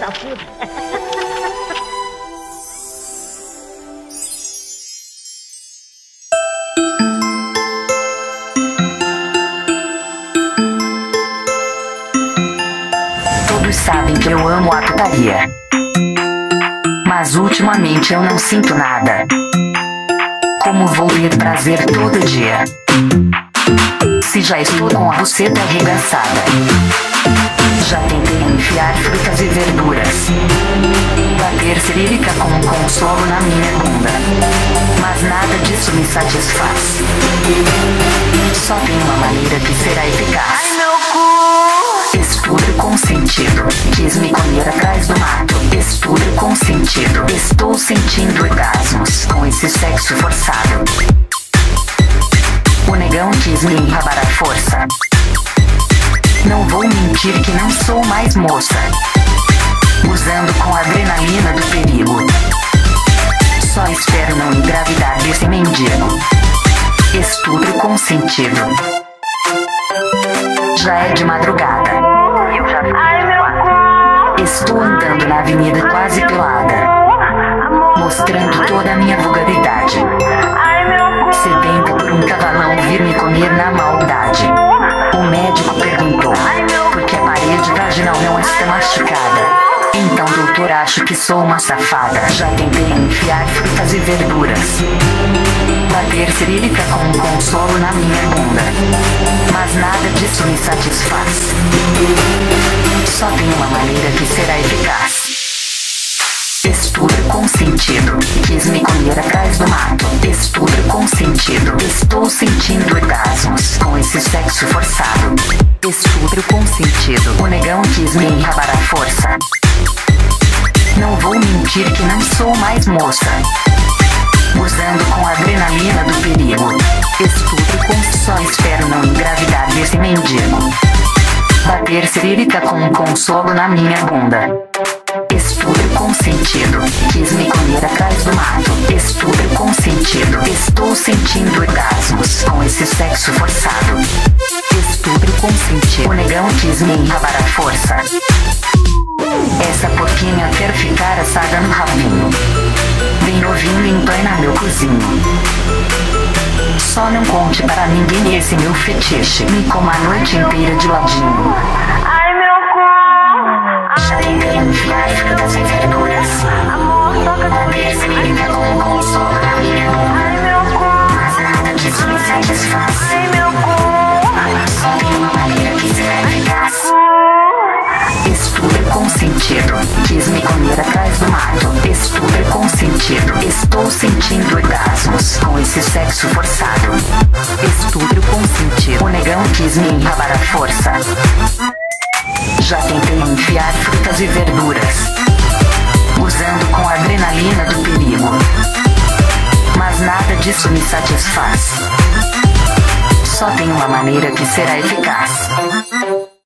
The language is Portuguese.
da puta. Todos sabem que eu amo a putaria, mas ultimamente eu não sinto nada. Como vou ter prazer todo dia, se já estou com a buceta arregaçada? Já tentei enfiar frutas e verduras, bater cirílica com um consolo na minha bunda, mas nada disso me satisfaz. Só tem uma maneira que será eficaz. Ai, meu cu! Estupro consentido. Quis me comer atrás do mato. Estupro consentido. Estou sentindo orgasmos com esse sexo forçado. O negão quis me enrabar à força. Não vou mentir que não sou mais moça, usando com a adrenalina do perigo. Só espero não engravidar desse mendigo. Estupro consentido. Já é de madrugada. Eu já fui. Estou andando na avenida quase pelada, mostrando toda a minha vulgaridade, sedenta por um cavalão vir me comer na maldade. O médico perguntou por que a parede vaginal não está masticada. Então, doutor, acho que sou uma safada. Já tentei enfiar frutas e verduras, bater cirílica com um consolo na minha bunda, mas nada disso me satisfaz. Só tem uma maneira que será eficaz. Estupro consentido. Quis me comer atrás do mato. Estupro consentido. Estou sentindo orgasmos com esse sexo forçado. Estupro consentido. O negão quis me enrabar à força. Não vou mentir que não sou mais moça, usando com a adrenalina do perigo. Estupro com só espero não engravidar desse mendigo. Bater cirílica com um consolo na minha bunda. Estupro consentido. Quis me comer atrás do mato. Estupro consentido. Estou sentindo orgasmos com esse sexo forçado. Estupro consentido. O negão quis me enrabar à força. Essa porquinha quer ficar assada no rabinho. Bem novinho e empana meu cozinho. Só não conte para ninguém esse meu fetiche. Me coma a noite inteira de ladinho. Ai, meu cu! Já tentei enfiar frutas e verduras, Amor, toca da bater cirílica com um consolo na minha bunda, Ai, meu cu! mas nada disso me satisfaz. Ai, meu cu! Só tem uma maneira que será eficaz. Estupro consentido. Quis me comer atrás do mato. Estupro consentido. Estou sentindo orgasmos com esse sexo forçado. Estupro consentido. O negão quis me enrabar à força. Já tentei enfiar frutas e verduras, usando com a adrenalina do perigo, mas nada disso me satisfaz. Só tem uma maneira que será eficaz.